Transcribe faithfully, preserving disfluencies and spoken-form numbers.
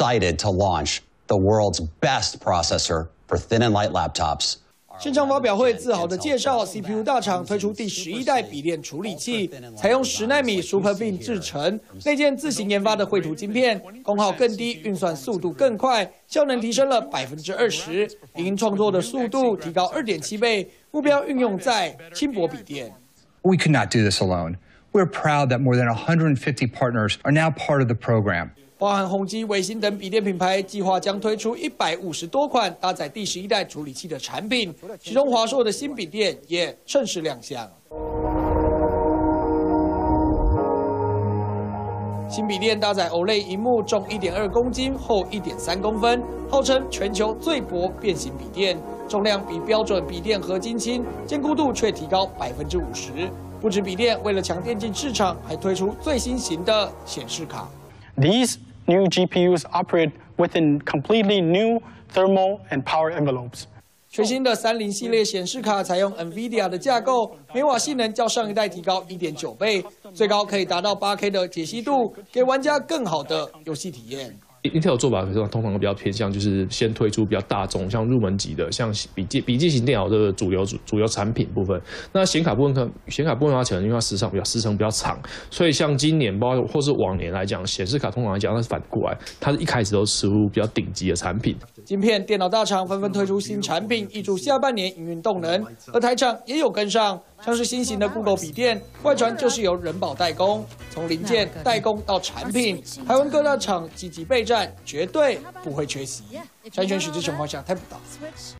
excited to launch the world's best processor for thin and light laptops. 现场发表会自豪地介绍 ，C P U 大厂推出第十一代笔电处理器，采用十奈米 SuperBeam 制程，内建自行研发的绘图晶片，功耗更低，运算速度更快，效能提升了百分之二十，影音创作的速度提高二点七倍，目标运用在轻薄笔电。 We could not do this alone. We're proud that more than one hundred fifty partners are now part of the program. 包含宏基、微星等笔电品牌，计划将推出一百五十多款搭载第十一代处理器的产品，其中华硕的新笔电也正式亮相。新笔电搭载 O L E D 萤幕，重一点二公斤，厚一点三公分，号称全球最薄变形笔电，重量比标准笔电合金轻，坚固度却提高百分之五十。不止笔电，为了抢电竞市场，还推出最新型的显示卡。 These new G P Us operate within completely new thermal and power envelopes. 全新的三零系列显示卡采用 NVIDIA 的架构，每瓦性能较上一代提高 一点九倍，最高可以达到 八K 的解析度，给玩家更好的游戏体验。 Intel 做法可是通常比较偏向，就是先推出比较大众、像入门级的，像笔记笔记型电脑的主流主主流产品部分。那显卡部分，可能显卡部分它可能因为它时长比较时长比较长，所以像今年包括或是往年来讲，显示卡通常来讲它是反过来，它是一开始都是出比较顶级的产品。 晶片电脑大厂纷纷推出新产品，挹注下半年营运动能，而台厂也有跟上。像是新型的 Google 笔电，外传就是由人保代工，从零件代工到产品，台湾各大厂积极备战，绝对不会缺席。筛选许志成、黄翔台报道。